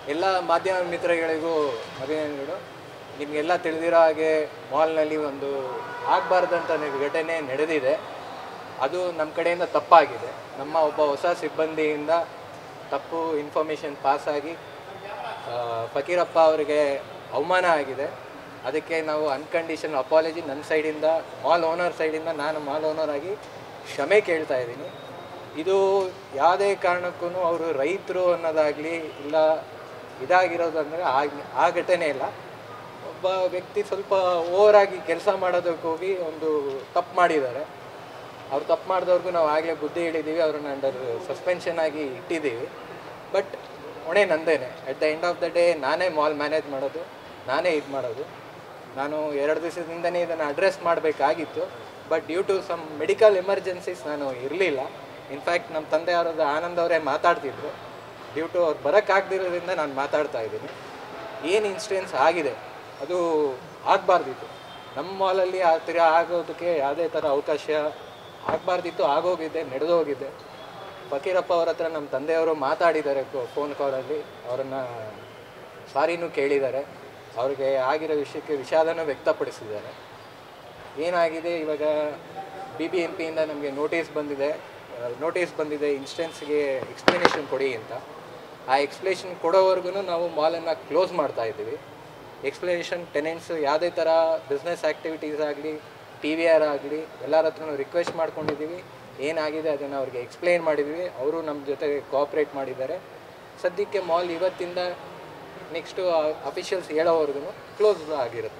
ಎಲ್ಲ ಮಾಧ್ಯಮ ಮಿತ್ರಗಳಿಗೂ ಅಭಿನಂದನೆಗಳು. ನಿಮಗೆಲ್ಲ ತಿಳಿದಿರೋ ಹಾಗೆ ಮಾಲ್ನಲ್ಲಿ ಒಂದು ಆಗಬಾರ್ದಂಥ ಘಟನೆ ನಡೆದಿದೆ. ಅದು ನಮ್ಮ ಕಡೆಯಿಂದ ತಪ್ಪಾಗಿದೆ. ನಮ್ಮ ಒಬ್ಬ ಹೊಸ ಸಿಬ್ಬಂದಿಯಿಂದ ತಪ್ಪು ಇನ್ಫಾರ್ಮೇಷನ್ ಪಾಸಾಗಿ ಫಕೀರಪ್ಪ ಅವರಿಗೆ ಅವಮಾನ ಆಗಿದೆ. ಅದಕ್ಕೆ ನಾವು ಅನ್ಕಂಡೀಷನ್ ಅಪಾಲಜಿ ನನ್ನ ಸೈಡಿಂದ, ಮಾಲ್ ಓನರ್ ಸೈಡಿಂದ, ನಾನು ಮಾಲ್ ಓನರ್ ಆಗಿ ಕ್ಷಮೆ ಕೇಳ್ತಾ ಇದ್ದೀನಿ. ಇದು ಯಾವುದೇ ಕಾರಣಕ್ಕೂ ಅವರು ರೈತರು ಅನ್ನೋದಾಗಲಿ ಇಲ್ಲ ಇದಾಗಿರೋದು ಅಂದರೆ ಆ ಘಟನೆ ಇಲ್ಲ. ಒಬ್ಬ ವ್ಯಕ್ತಿ ಸ್ವಲ್ಪ ಓವರಾಗಿ ಕೆಲಸ ಮಾಡೋದಕ್ಕೆ ಹೋಗಿ ಒಂದು ತಪ್ಪು ಮಾಡಿದ್ದಾರೆ. ಅವ್ರು ತಪ್ಪು ಮಾಡಿದವ್ರಿಗೂ ನಾವು ಆಗಲೇ ಬುದ್ಧಿ ಹೇಳಿದ್ದೀವಿ, ಅವ್ರನ್ನ ಅಂಡರ್ ಸಸ್ಪೆನ್ಷನ್ ಆಗಿ ಇಟ್ಟಿದ್ದೀವಿ. ಬಟ್ ಹೊಣೆ ನಂದೇನೆ. At the end of the day ನಾನೇ ಮಾಲ್ ಮ್ಯಾನೇಜ್ ಮಾಡೋದು, ನಾನೇ ಇದು ಮಾಡೋದು. ನಾನು 2 ದಿವಸದಿಂದನೇ ಇದನ್ನು ಅಡ್ರೆಸ್ ಮಾಡಬೇಕಾಗಿತ್ತು. But due to some medical emergencies ನಾನು ಇರಲಿಲ್ಲ. ಇನ್ಫ್ಯಾಕ್ಟ್ ನಮ್ಮ ತಂದೆಯವರಾದ ಆನಂದ್ ಅವರೇ ಮಾತಾಡ್ತಿದ್ರು. ಡ್ಯೂ ಟು ಅವ್ರು ಬರೋಕ್ಕಾಗದಿರೋದ್ರಿಂದ ನಾನು ಮಾತಾಡ್ತಾ ಇದ್ದೀನಿ. ಏನು ಇನ್ಸಿಡೆನ್ಸ್ ಆಗಿದೆ ಅದು ಆಗಬಾರ್ದಿತ್ತು. ನಮ್ಮ ಮಾಲಲ್ಲಿ ಆ ಥರ ಆಗೋದಕ್ಕೆ ಯಾವುದೇ ಥರ ಅವಕಾಶ ಆಗಬಾರ್ದಿತ್ತು. ಆಗೋಗಿದೆ, ನಡೆದೋಗಿದೆ. ಫಕೀರಪ್ಪ ಅವ್ರ ಹತ್ರ ನಮ್ಮ ತಂದೆಯವರು ಮಾತಾಡಿದ್ದಾರೆ ಫೋನ್ ಕಾಲಲ್ಲಿ. ಅವರನ್ನು ಸಾರಿನೂ ಕೇಳಿದ್ದಾರೆ. ಅವ್ರಿಗೆ ಆಗಿರೋ ವಿಷಯಕ್ಕೆ ವಿಷಾದನೂ ವ್ಯಕ್ತಪಡಿಸಿದ್ದಾರೆ. ಏನಾಗಿದೆ ಇವಾಗ BBMPಯಿಂದ ನಮಗೆ ನೋಟಿಸ್ ಬಂದಿದೆ ಇನ್ಸ್ಟೆನ್ಸ್ಗೆ ಎಕ್ಸ್ಪ್ಲನೇಷನ್ ಕೊಡಿ ಅಂತ. ಆ ಎಕ್ಸ್ಪ್ಲನೇಷನ್ ಕೊಡೋವರೆಗೂ ನಾವು ಮಾಲನ್ನು ಕ್ಲೋಸ್ ಮಾಡ್ತಾ ಇದ್ದೀವಿ. ಎಕ್ಸ್ಪ್ಲನೇಷನ್ ಟೆನೆಂಟ್ಸ್ ಯಾವುದೇ ಥರ ಬಿಸ್ನೆಸ್ ಆ್ಯಕ್ಟಿವಿಟೀಸ್ ಆಗಲಿ, TVR ಆಗಲಿ ಎಲ್ಲರ ಹತ್ರನೂ ರಿಕ್ವೆಸ್ಟ್ ಮಾಡ್ಕೊಂಡಿದ್ದೀವಿ. ಏನಾಗಿದೆ ಅದನ್ನು ಅವ್ರಿಗೆ ಎಕ್ಸ್ಪ್ಲೈನ್ ಮಾಡಿದ್ದೀವಿ. ಅವರು ನಮ್ಮ ಜೊತೆ ಕೋಆಪ್ರೇಟ್ ಮಾಡಿದ್ದಾರೆ. ಸದ್ಯಕ್ಕೆ ಮಾಲ್ ಇವತ್ತಿಂದ ನೆಕ್ಸ್ಟು ಅಫಿಷಿಯಲ್ಸ್ ಹೇಳೋವರೆಗೂ ಕ್ಲೋಸ್ ಆಗಿರುತ್ತೆ.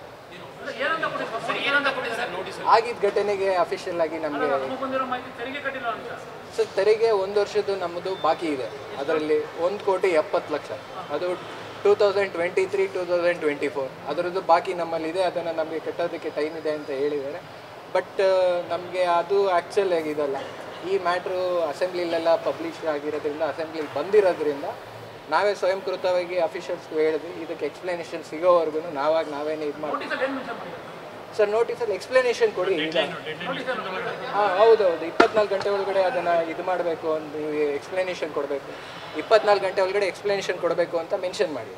ಆಗಿದ್ದ ಘಟನೆಗೆ ಅಫಿಷಿಯಲ್ ಆಗಿ ನಮಗೆ ಸರ್ ತೆರಿಗೆ 1 ವರ್ಷದ್ದು ನಮ್ಮದು ಬಾಕಿ ಇದೆ. ಅದರಲ್ಲಿ 1,70,00,000 ಅದು 2023-2024 ಅದರದ್ದು ಬಾಕಿ ನಮ್ಮಲ್ಲಿದೆ. ಅದನ್ನು ನಮಗೆ ಕಟ್ಟೋದಕ್ಕೆ ಟೈಮ್ ಇದೆ ಅಂತ ಹೇಳಿದ್ದಾರೆ. ಬಟ್ ನಮಗೆ ಅದು ಆ್ಯಕ್ಚುಲ್ ಆಗಿದಲ್ಲ. ಈ ಮ್ಯಾಟ್ರು ಅಸೆಂಬ್ಲಿಲೆಲ್ಲ ಪಬ್ಲಿಷ್ ಆಗಿರೋದ್ರಿಂದ, ಅಸೆಂಬ್ಲಿಲಿ ಬಂದಿರೋದ್ರಿಂದ ನಾವೇ ಸ್ವಯಂಕೃತವಾಗಿ ಅಫಿಷಿಯಲ್ಸ್ಗೂ ಹೇಳಿದ್ವಿ. ಇದಕ್ಕೆ ಎಕ್ಸ್ಪ್ಲನೇಷನ್ ಸಿಗೋವರೆಗೂ ನಾವೇನೇ ಇದು ಮಾಡ್ತೀವಿ. ಸರ್ ನೋಟಿಸಲ್ಲಿ ಎಕ್ಸ್ಪ್ಲನೇಷನ್ ಕೊಡಿ. ಹೌದೌದು 24 ಗಂಟೆ ಒಳಗಡೆ ಅದನ್ನು ಇದು ಮಾಡಬೇಕು ಅಂತ ಎಕ್ಸ್ಪ್ಲನೇಷನ್ ಕೊಡಬೇಕು. 24 ಗಂಟೆ ಒಳಗಡೆ ಎಕ್ಸ್ಪ್ಲನೇಷನ್ ಕೊಡಬೇಕು ಅಂತ ಮೆನ್ಷನ್ ಮಾಡಿ.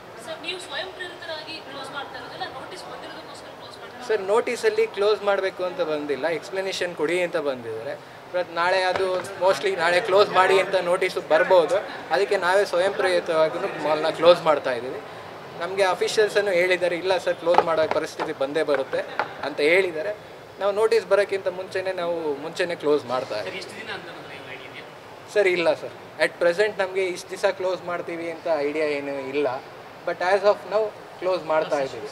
ಸರ್ ನೋಟಿಸಲ್ಲಿ ಕ್ಲೋಸ್ ಮಾಡಬೇಕು ಅಂತ ಬಂದಿಲ್ಲ, ಎಕ್ಸ್ಪ್ಲನೇಷನ್ ಕೊಡಿ ಅಂತ ಬಂದಿದ್ದಾರೆ. ಬಟ್ ನಾಳೆ ಅದು ಮೋಸ್ಟ್ಲಿ ನಾಳೆ ಕ್ಲೋಸ್ ಮಾಡಿ ಅಂತ ನೋಟಿಸು ಬರ್ಬೋದು. ಅದಕ್ಕೆ ನಾವೇ ಸ್ವಯಂ ಪ್ರೇರಿತವಾಗಿ ಮಾಲ್ನ ಕ್ಲೋಸ್ ಮಾಡ್ತಾ ಇದ್ದೀವಿ. ನಮಗೆ ಅಫಿಷಿಯಲ್ಸನ್ನು ಹೇಳಿದ್ದಾರೆ, ಇಲ್ಲ ಸರ್ ಕ್ಲೋಸ್ ಮಾಡೋ ಪರಿಸ್ಥಿತಿ ಬಂದೇ ಬರುತ್ತೆ ಅಂತ ಹೇಳಿದ್ದಾರೆ. ನಾವು ನೋಟಿಸ್ ಬರೋಕ್ಕಿಂತ ಮುಂಚೆನೇ ಕ್ಲೋಸ್ ಮಾಡ್ತಾ ಇದ್ದೀವಿ. ಸರ್ ಇಲ್ಲ ಸರ್, ಅಟ್ ಪ್ರೆಸೆಂಟ್ ನಮಗೆ ಇಷ್ಟು ದಿವಸ ಕ್ಲೋಸ್ ಮಾಡ್ತೀವಿ ಅಂತ ಐಡಿಯಾ ಏನು ಇಲ್ಲ. ಬಟ್ ಆ್ಯಸ್ ಆಫ್ ನಾವು ಕ್ಲೋಸ್ ಮಾಡ್ತಾ ಇದ್ದೀವಿ.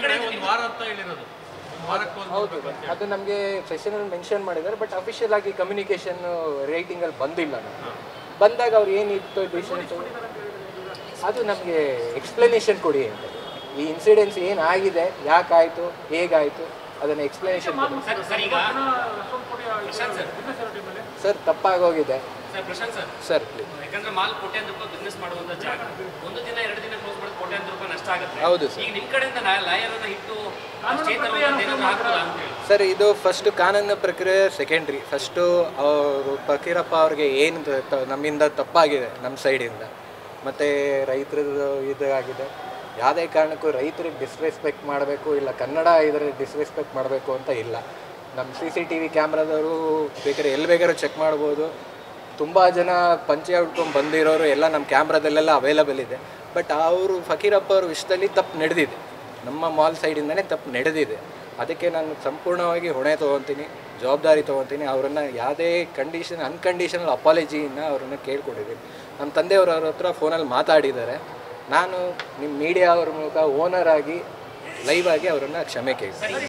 ಹೌದು, ಅದು ನಮಗೆ ಸೆಷನಲ್ಲಿ ಮೆನ್ಷನ್ ಮಾಡಿದ್ದಾರೆ. ಬಟ್ ಅಫಿಷಿಯಲ್ ಆಗಿ ಕಮ್ಯುನಿಕೇಷನ್ ರೈಟಿಂಗಲ್ಲಿ ಬಂದಿಲ್ಲ. ಬಂದಾಗ ಅವ್ರು ಏನಿತ್ತು ಡಿಸಿಷನ್ಸು ಅದು ನಮಗೆ ಎಕ್ಸ್ಪ್ಲನೇಷನ್ ಕೊಡಿ ಅಂತ. ಈ ಇನ್ಸಿಡೆನ್ಸ್ ಏನಾಗಿದೆ, ಯಾಕಾಯಿತು, ಹೇಗಾಯಿತು ಅದನ್ನು ಎಕ್ಸ್ಪ್ಲನೇಷನ್ ಕೊಡಿ. ಸರ್ ತಪ್ಪಾಗೋಗಿದೆ ಸರ್ ಪ್ಲೀಸ್. ಯಾಕಂದ್ರೆ ಮಾಲ್ ಕೋಟ್ಯಾಂತರ ರೂಪಾಯಿ ಬಿಸ್ನೆಸ್ ಮಾಡುವಂತ ಜಾಗ, 1 ದಿನ 2 ದಿನ ಕ್ಲೋಸ್ ಮಾಡಿದ್ರೆ ಕೋಟ್ಯಾಂತರ ರೂಪಾಯಿ ನಷ್ಟ ಆಗುತ್ತೆ. ಹೌದು ಸರ್. ಈಗ ನಿಮ್ಮ ಕಡೆಯಿಂದ ಲಾಯರನ್ನ ಇಟ್ಟು ಸರ್ ಇದು ಫಸ್ಟು ಕಾನೂನು ಪ್ರಕ್ರಿಯೆ ಸೆಕೆಂಡ್ರಿ. ಫಸ್ಟು ಅವರು ಫಕೀರಪ್ಪ ಅವ್ರಿಗೆ ಏನು ನಮ್ಮಿಂದ ತಪ್ಪಾಗಿದೆ ನಮ್ಮ ಸೈಡಿಂದ, ಮತ್ತು ರೈತರದ್ದು ಇದಾಗಿದೆ. ಯಾವುದೇ ಕಾರಣಕ್ಕೂ ರೈತರಿಗೆ ಡಿಸ್ರೆಸ್ಪೆಕ್ಟ್ ಮಾಡಬೇಕು ಇಲ್ಲ ಕನ್ನಡ ಇದರಲ್ಲಿ ಡಿಸ್ರೆಸ್ಪೆಕ್ಟ್ ಮಾಡಬೇಕು ಅಂತ ಇಲ್ಲ. ನಮ್ಮ CCTV ಕ್ಯಾಮ್ರಾದವರು ಬೇಕಾದ್ರೆ ಎಲ್ಲಿ ಬೇಕಾದ್ರೂ ಚೆಕ್ ಮಾಡ್ಬೋದು. ತುಂಬ ಜನ ಪಂಚೆ ಉಟ್ಕೊಂಡು ಬಂದಿರೋರು ಎಲ್ಲ ನಮ್ಮ ಕ್ಯಾಮ್ರಾದಲ್ಲೆಲ್ಲ ಅವೈಲಬಲ್ ಇದೆ. ಬಟ್ ಅವರು ಫಕೀರಪ್ಪ ಅವ್ರ ವಿಷಯದಲ್ಲಿ ತಪ್ಪು ನಡೆದಿದೆ, ನಮ್ಮ ಮಾಲ್ ಸೈಡಿಂದನೇ ತಪ್ಪು ನಡೆದಿದೆ. ಅದಕ್ಕೆ ನಾನು ಸಂಪೂರ್ಣವಾಗಿ ಹೊಣೆ ತೊಗೊತೀನಿ, ಜವಾಬ್ದಾರಿ ತೊಗೊತೀನಿ. ಅವರನ್ನು ಯಾವುದೇ ಅನ್ಕಂಡೀಷನಲ್ ಅಪಾಲಜಿನ ಅವರನ್ನು ಕೇಳ್ಕೊಂಡಿದ್ದೀನಿ. ನಮ್ಮ ತಂದೆಯವರು ಅವ್ರ ಹತ್ರ ಫೋನಲ್ಲಿ ಮಾತಾಡಿದ್ದಾರೆ. ನಾನು ನಿಮ್ಮ ಮೀಡಿಯಾ ಅವ್ರ ಮೂಲಕ ಓನರ್ ಆಗಿ ಲೈವ್ ಆಗಿ ಅವರನ್ನು ಕ್ಷಮೆ ಕೇಳ್ತೀನಿ.